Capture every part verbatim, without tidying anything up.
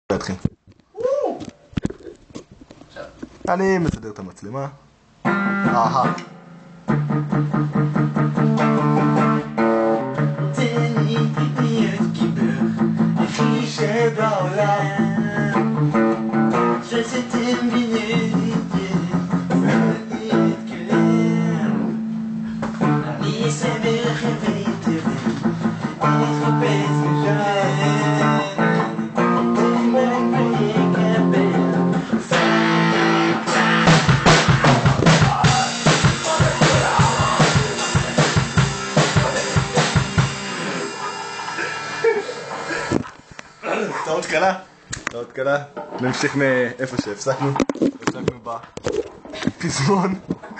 להתחיל. אני מסדר את המצלמה. אהה. תני להיות גיבר הכי שבעולם ששתן בנדידה ואני אתקלם אני שמח וטבע אני חפש משם טעות קלה, טעות קלה, נמשיך מאיפה שהפסקנו, הפסקנו בפזמון.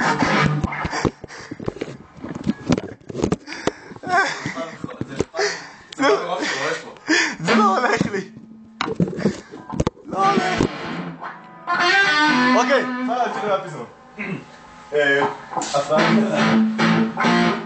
זה לא הולך לי, לא הולך. אוקיי, אפשר להמשיך מהפזמון. הפעם